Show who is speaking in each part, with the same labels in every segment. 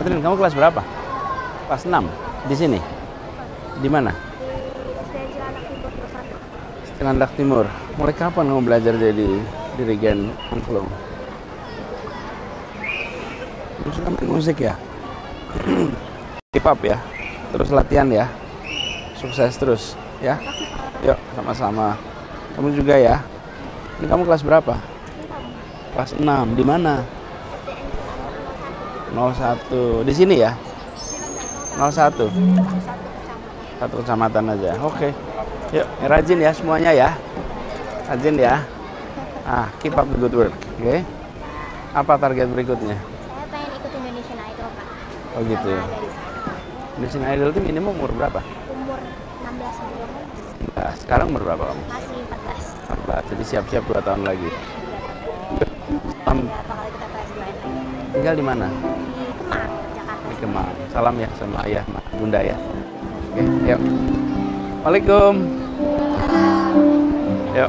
Speaker 1: Catherine, kamu kelas berapa? Kelas 6. Di sini? Di mana? Cilandak Timur. Mulai kapan kamu belajar jadi dirigen angklung? Suka main musik ya? Keep up ya. Terus latihan ya. Sukses terus ya. Yuk, sama-sama. Kamu juga ya. Ini kamu kelas berapa? Kelas 6. Di mana? 01. Di sini ya? 01. Satu kecamatan aja. Oke. Yuk, rajin ya semuanya ya. Rajin ya. Keep up the good work. Oke. Apa target berikutnya?
Speaker 2: Saya pengen ikut Indonesian Idol, Pak.
Speaker 1: Oh gitu. Indonesian Idol itu minimum umur berapa?
Speaker 2: Umur 16 sampai 18.
Speaker 1: Nah, sekarang umur berapa kamu?
Speaker 2: Masih 14.
Speaker 1: 14. Jadi siap-siap 2 tahun lagi.
Speaker 2: Berapa kali kita PSBN?
Speaker 1: Tinggal di mana?
Speaker 2: Di Kemang, Jakarta.
Speaker 1: Di Kemang. Salam ya sama ayah, bunda ya. Oke, yuk. Waalaikum. Yuk.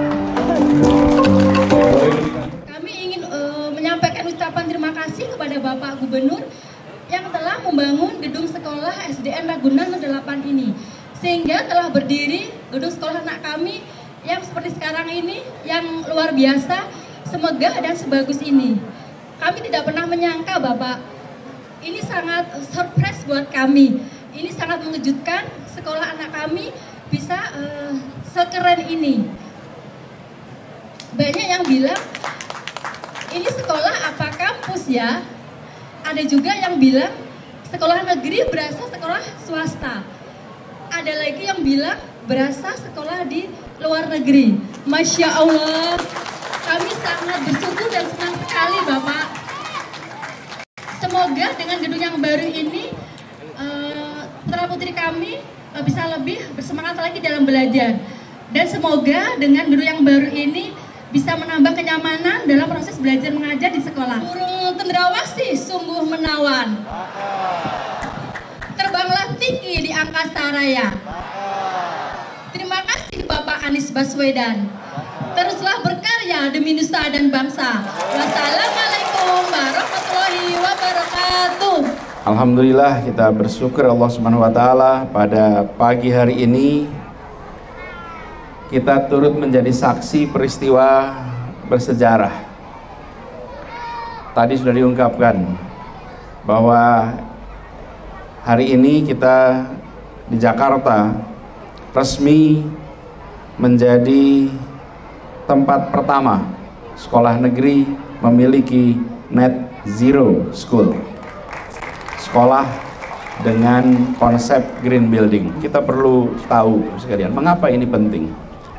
Speaker 3: Kami ingin menyampaikan ucapan terima kasih kepada Bapak Gubernur yang telah membangun gedung sekolah SDN Ragunan 8 ini, sehingga telah berdiri gedung sekolah anak kami yang seperti sekarang ini, yang luar biasa, semegah dan sebagus ini. Kami tidak pernah menyangka, Bapak, ini sangat surprise buat kami. Ini sangat mengejutkan, sekolah anak kami bisa sekeren ini. Banyak yang bilang ini sekolah apa kampus ya. Ada juga yang bilang sekolah negeri berasa sekolah swasta. Ada lagi yang bilang berasa sekolah di luar negeri. Masya Allah, kami sangat bersyukur dan senang sekali Bapak. Semoga dengan gedung yang baru ini putra putri kami bisa lebih bersemangat lagi dalam belajar. Dan semoga dengan gedung yang baru ini bisa menambah kenyamanan dalam proses belajar mengajar di sekolah. Burung cendrawasih sungguh menawan. Terbanglah tinggi di angkasa raya. Terima kasih Bapak Anies Baswedan. Teruslah berkarya demi nusa dan bangsa. Wassalamualaikum warahmatullahi wabarakatuh.
Speaker 1: Alhamdulillah, kita bersyukur Allah Subhanahu wa taala pada pagi hari ini kita turut menjadi saksi peristiwa bersejarah. Tadi sudah diungkapkan bahwa hari ini kita di Jakarta resmi menjadi tempat pertama sekolah negeri memiliki Net Zero School. Sekolah dengan konsep green building. Kita perlu tahu sekalian, mengapa ini penting.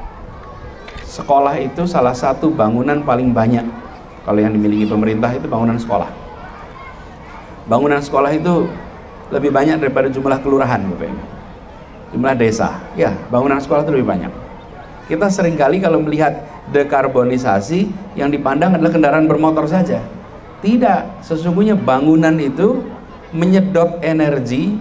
Speaker 1: Sekolah itu salah satu bangunan paling banyak. Kalau yang dimiliki pemerintah itu bangunan sekolah. Bangunan sekolah itu lebih banyak daripada jumlah kelurahan, Bapak Ibu. Jumlah desa. Ya, bangunan sekolah itu lebih banyak. Kita seringkali kalau melihat dekarbonisasi, yang dipandang adalah kendaraan bermotor saja. Tidak, sesungguhnya bangunan itu menyedot energi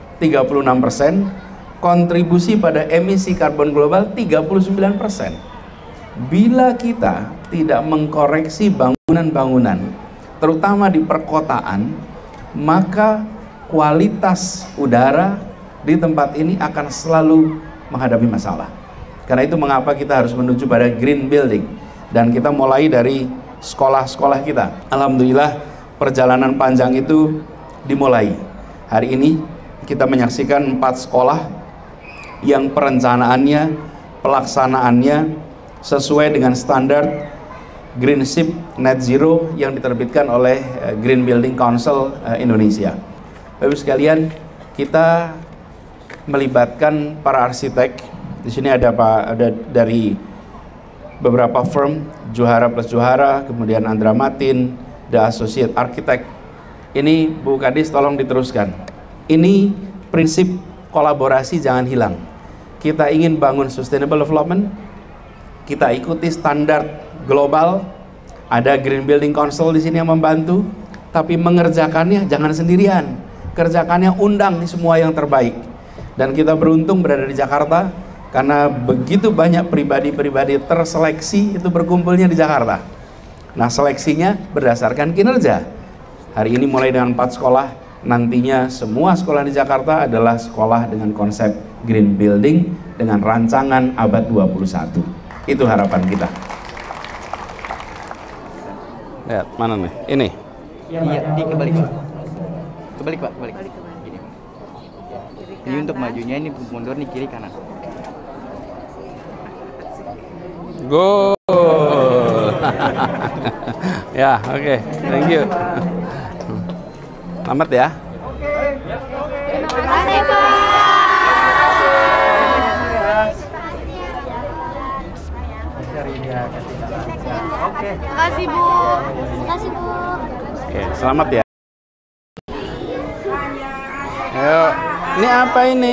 Speaker 1: 36%, kontribusi pada emisi karbon global 39%. Bila kita tidak mengkoreksi bangunan-bangunan, terutama di perkotaan, maka kualitas udara di tempat ini akan selalu menghadapi masalah. Karena itu mengapa kita harus menuju pada green building, dan kita mulai dari sekolah-sekolah kita. Alhamdulillah, perjalanan panjang itu dimulai. Hari ini kita menyaksikan 4 sekolah yang perencanaannya, pelaksanaannya sesuai dengan standar Green Ship Net Zero yang diterbitkan oleh Green Building Council Indonesia. Bapak Ibu sekalian, kita melibatkan para arsitek. Di sini ada dari beberapa firm, Johara plus Johara, kemudian Andra Matin, The Associate Architect. Ini Bu Kadis tolong diteruskan. Ini prinsip kolaborasi jangan hilang. Kita ingin bangun sustainable development, kita ikuti standar global, ada Green Building Council di sini yang membantu, tapi mengerjakannya jangan sendirian. Kerjakannya undang semua yang terbaik. Dan kita beruntung berada di Jakarta karena begitu banyak pribadi-pribadi terseleksi itu berkumpulnya di Jakarta. Nah, seleksinya berdasarkan kinerja. Hari ini mulai dengan 4 sekolah, nantinya semua sekolah di Jakarta adalah sekolah dengan konsep green building dengan rancangan abad 21. Itu harapan kita. Lihat, mana nih? Ini.
Speaker 4: Iya, di kebalik Pak. Kebalik Pak, kebalik. Gini. Ini untuk majunya, ini mundur nih kiri kanan.
Speaker 1: Go. Ya, oke. Thank you. Selamat ya.
Speaker 2: Terima kasih, Pak.
Speaker 3: Terima kasih, Bu.
Speaker 2: Terima kasih, Bu.
Speaker 1: Oke, selamat ya. Ayo, ini apa ini?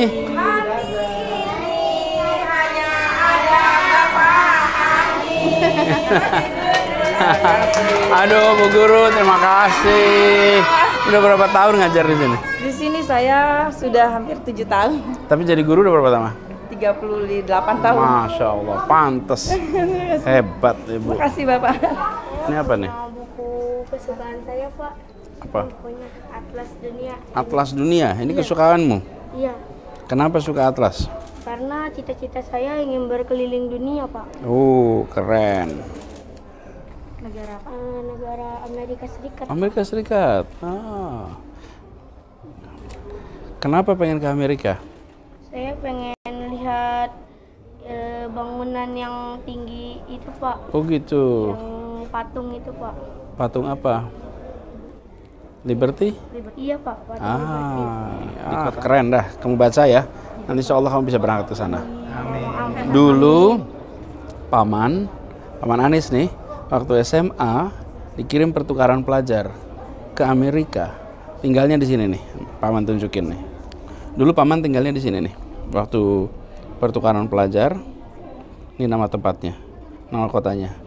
Speaker 1: Aduh, Bu Guru, terima kasih. Udah berapa tahun ngajar di sini?
Speaker 5: Di sini saya sudah hampir 7 tahun.
Speaker 1: Tapi jadi guru udah berapa lama?
Speaker 5: 38 tahun.
Speaker 1: Masya Allah, pantes. Hebat, Ibu.
Speaker 5: Terima kasih Bapak.
Speaker 1: Ini apa nih?
Speaker 2: Buku kesukaan saya, Pak.
Speaker 1: Apa?
Speaker 2: Bukunya Atlas Dunia.
Speaker 1: Atlas Dunia. Ini kesukaanmu?
Speaker 2: Iya,
Speaker 1: Kenapa suka atlas?
Speaker 2: karena cita-cita saya ingin berkeliling dunia, Pak.
Speaker 1: Oh, keren.
Speaker 2: Negara apa? Negara Amerika Serikat.
Speaker 1: Amerika Serikat. Kenapa pengen ke Amerika?
Speaker 2: Saya pengen lihat bangunan yang tinggi itu, Pak.
Speaker 1: Oh gitu.
Speaker 2: Yang patung itu, Pak.
Speaker 1: Patung apa? Liberty?
Speaker 2: Iya, Pak. Patung Liberty.
Speaker 1: Keren dah. Kamu baca ya. Nanti insya Allah kamu bisa berangkat ke sana. Dulu paman Anis nih, waktu SMA dikirim pertukaran pelajar ke Amerika. Tinggalnya di sini nih. Paman tunjukin nih. Dulu paman tinggalnya di sini nih. Waktu pertukaran pelajar, ini nama tempatnya, nama kotanya,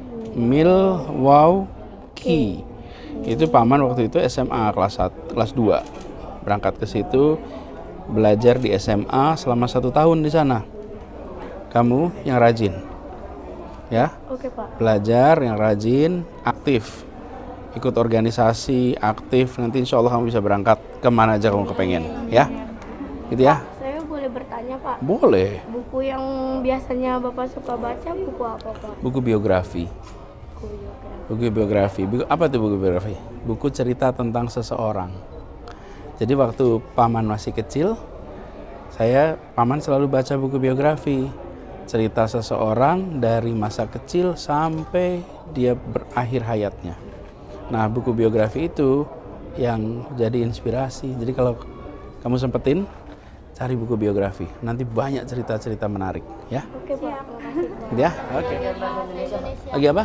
Speaker 1: Milwaukee. Itu paman waktu itu SMA kelas 2, berangkat ke situ, belajar di SMA selama 1 tahun di sana. Kamu yang rajin, ya?
Speaker 2: Oke, Pak.
Speaker 1: Belajar yang rajin, aktif, ikut organisasi, aktif. Nanti insya Allah kamu bisa berangkat kemana aja kamu kepengen, ya? Gitu ya?
Speaker 2: Saya boleh bertanya, Pak?
Speaker 1: Boleh.
Speaker 2: Buku yang biasanya Bapak suka baca buku apa, Pak?
Speaker 1: Buku biografi.
Speaker 2: Buku biografi.
Speaker 1: Buku biografi. Apa tuh buku biografi? Buku cerita tentang seseorang. Jadi waktu paman masih kecil, paman selalu baca buku biografi. Cerita seseorang dari masa kecil sampai dia berakhir hayatnya. Nah, buku biografi itu yang jadi inspirasi. Jadi kalau kamu sempetin, cari buku biografi. Nanti banyak cerita-cerita menarik, ya.
Speaker 2: Oke, Pak. Terima kasih, Pak.
Speaker 1: Ya, oke. Lagi apa?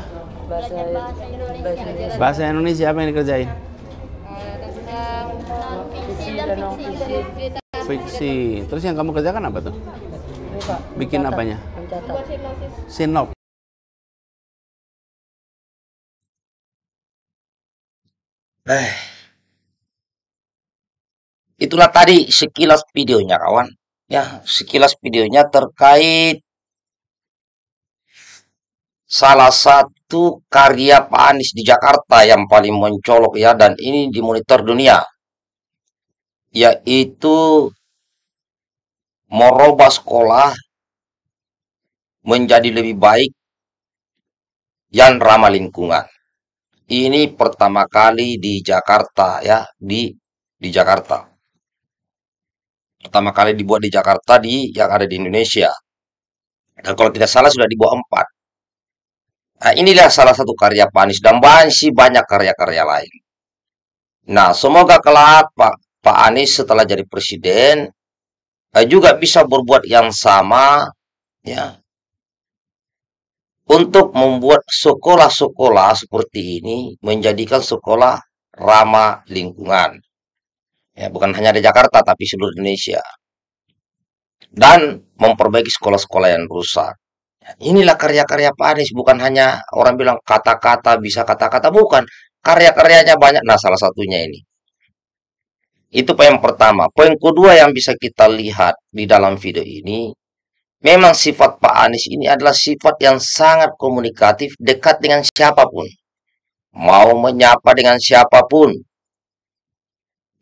Speaker 1: Bahasa Indonesia apa yang dikerjain? Fiksi. Terus yang kamu kerjakan apa tuh? Bikin apanya? Sinop.
Speaker 6: Itulah tadi sekilas videonya kawan. Ya, sekilas videonya terkait salah satu karya Pak Anies di Jakarta yang paling mencolok ya, dan ini dimonitor dunia, yaitu merubah sekolah menjadi lebih baik yang ramah lingkungan. Ini pertama kali di Jakarta ya, di Jakarta. Pertama kali dibuat di Jakarta yang ada di Indonesia. Dan kalau tidak salah sudah dibuat 4. Nah, inilah salah satu karya Pak Anies dan masih banyak karya-karya lain. Nah, semoga kelak Pak Anies setelah jadi presiden juga bisa berbuat yang sama ya, untuk membuat sekolah-sekolah seperti ini menjadikan sekolah ramah lingkungan. Ya, bukan hanya di Jakarta tapi seluruh Indonesia. Dan memperbaiki sekolah-sekolah yang rusak. Inilah karya-karya Pak Anies, bukan hanya orang bilang kata-kata, bisa kata-kata, bukan. Karya-karyanya banyak. Nah, salah satunya ini. Itu poin pertama. Poin kedua yang bisa kita lihat di dalam video ini, memang sifat Pak Anies ini adalah sifat yang sangat komunikatif, dekat dengan siapapun. Mau menyapa dengan siapapun.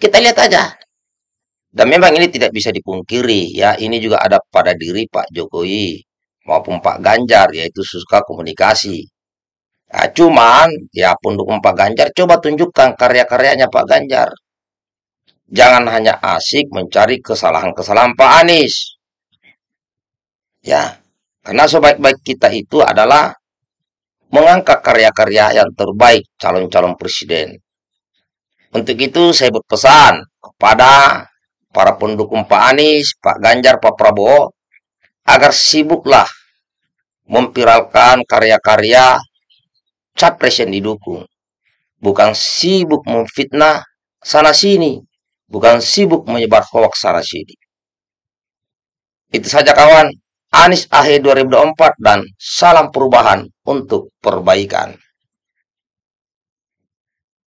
Speaker 6: Kita lihat aja. Dan memang ini tidak bisa dipungkiri ya, ini juga ada pada diri Pak Jokowi maupun Pak Ganjar, yaitu suka komunikasi. Nah, cuman ya pendukung Pak Ganjar coba tunjukkan karya-karyanya Pak Ganjar. Jangan hanya asik mencari kesalahan-kesalahan Pak Anies. Ya, karena sebaik-baik kita itu adalah mengangkat karya-karya yang terbaik calon-calon presiden. Untuk itu saya berpesan kepada para pendukung Pak Anies, Pak Ganjar, Pak Prabowo, agar sibuklah memviralkan karya-karya capres yang didukung. Bukan sibuk memfitnah sana-sini. Bukan sibuk menyebar hoax sana-sini. Itu saja kawan. Anies AHY 2024 dan salam perubahan untuk perbaikan.